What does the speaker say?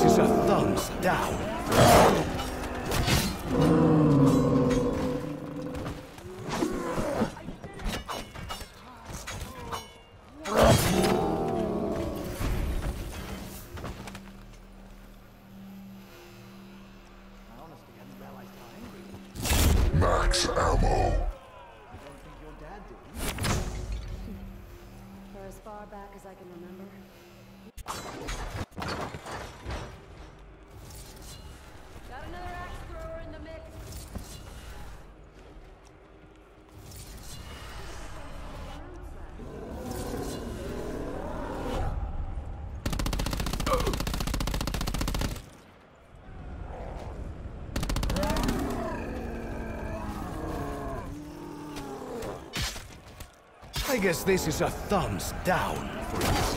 is a thumbs down. Max ammo. For as far back as I can remember. Got another axe thrower in the mix. I guess this is a thumbs down for you.